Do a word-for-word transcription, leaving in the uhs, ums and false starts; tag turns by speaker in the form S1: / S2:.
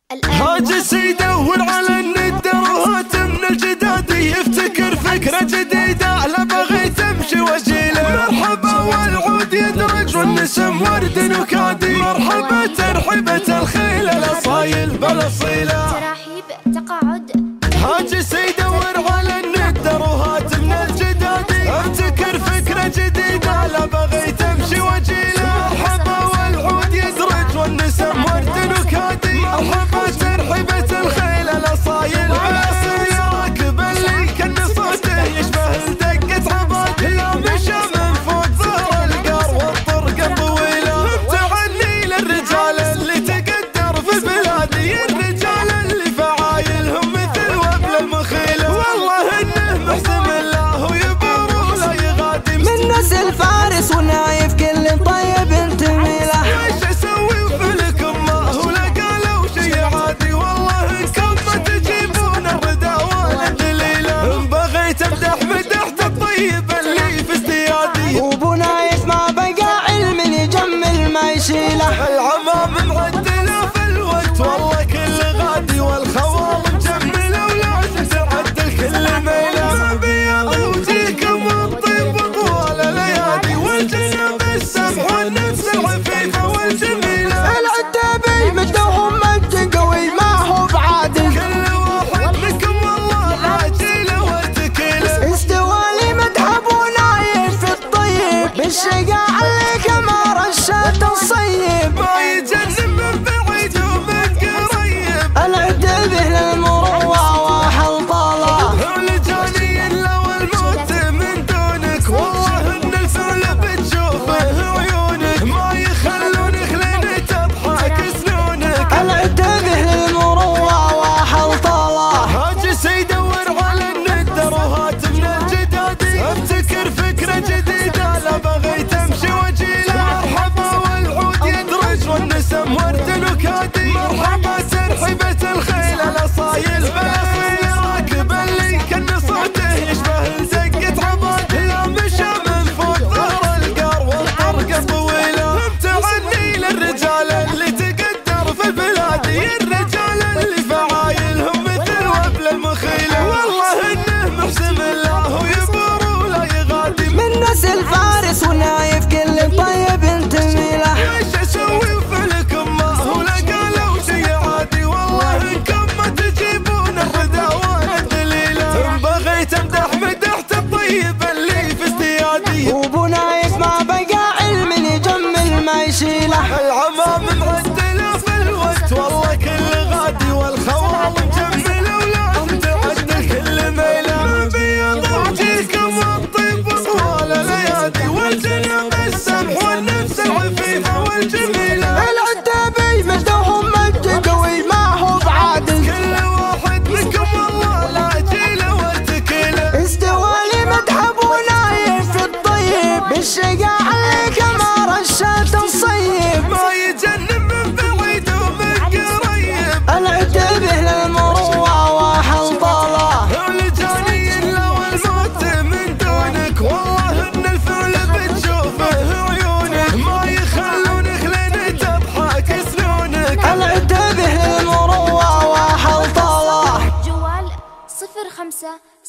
S1: هاجس يدور على الند وهات من الجداد يفتكر فكرة جديدة لا بغي تمشي وجيله. مرحبا والعود يدرج والنسم ورد وكادي مرحبا ترحيبة الخيل الاصايل بالاصيله.
S2: تراحيب تقاعد
S1: هاجس يدور على الند وهات من الجداد يفتكر فكرة جديدة لا بغي تمشي وجيله. مرحبا والعود يدرج والنسم ورد وكادي مرحبا ترحيبة الخيل الاصايل بالاصيله. راكب اللي كان صوته يشبه دقة عباد يا مشى من فوق ظهر القار والطرق الطويله. تعني للرجال اللي تقدر في البلاد الرجال اللي فعايلهم مثل وبل المخيله. والله انه محسن الله ويبر ولا يغادي
S3: من نسل فارس ونايف كل طيب انتميله.
S1: وش اسوي وفلكم ما هو لقى لو شي عادي. والله انكم ما تجيبون الردى ولا الدليله. بغيت امدح مدحت الطيب اللي في ازديادي
S3: وابو نايف ما بقى علم يجمل ما يشيله.
S1: العمام معدله في الوقت والله كل غادي والخوال مجمله ولازم تعدل كل ميله. بيض وجهكم والطيب طوال الايادي والجنب السمح والنفس العفيفه والجميله.
S3: العتابي مدهم مجد قوي ما هو بعادل.
S1: كل واحد منكم والله عاجله وتكيله.
S3: استوى لي مدح ابو نايف في الطيب بالشقاع اللي كما رشات الصيب.
S1: ما يجنن من بعيد ومن قريب
S3: العتابي للمروه واحل طاله.
S1: لجاني لو الموت من دونك والله ان الفعل بتشوفه عيونك. ما يخلونك لين تضحك سنونك.
S3: العتابي للمروه واحل طاله.
S1: هاجس يدور على الندر وهات من الجداد افتكر فكرة جديدة لا بغي تمشي وجيله. مرحبا والعود يدرج والنسم ورد وكادي مرحبا ترحيبة الخيل الاصايل بالاصيله. راكب اللي كان صوته يشبه دقة عباد يا مشى من فوق ظهر القار والطرق الطويله. تعني للرجال اللي تقدر في البلاد الرجال اللي فعايلهم مثل وبل المخيله. والله انه محسن الله ويبر ولا يغادي
S3: من نسل فارس ونايف كل طيب انتميله.
S1: وش اسوي وفلكم ما هو لقى لو شي عادي. والله انكم ما تجيبون الردى ولا الدليله. بغيت امدح مدحت الطيب اللي في ازديادي
S3: وابو نايف ما بقى علم يجمل ما يشيله.
S1: العمام معدله في الوقت والله كل غادي والخوال مجمله ولازم تعدل كل ميله. بيض وجهكم والطيب طوال الايادي والجنب السمح والنفس العفيفه والجميله.
S3: العتابي مدهم مجد قوي ما هو بعادل.
S1: كل واحد منكم والله لا جيله وتكيله.
S3: استوى لي مدح ابو نايف في الطيب بالشقاع اللي كما رشات الصيب.
S1: ما يجنن من بعيد ومن قريب
S3: العتابي للمروه واحل طاله.
S1: لجاني لو الموت من دونك والله ان الفعل بتشوفه عيونك. ما يخلونك لين تضحك سنونك.
S3: العتابي للمروه واحل طاله.
S2: جوال صفر خمسة